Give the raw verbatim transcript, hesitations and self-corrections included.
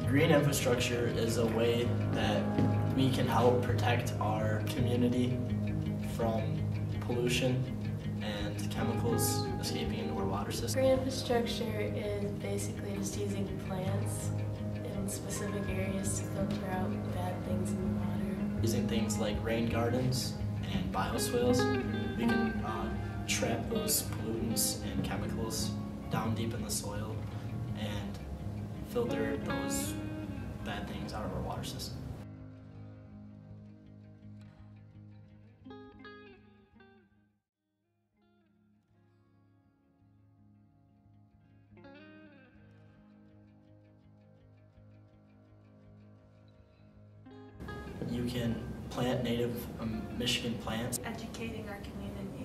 Green infrastructure is a way that we can help protect our community from pollution and chemicals escaping into our water system. Green infrastructure is basically just using plants in specific areas to filter out bad things in the water. Using things like rain gardens and bioswales, we can uh, trap those pollutants and chemicals down deep in the soil and filter those bad things out of our water system. You can plant native um, Michigan plants. Educating our community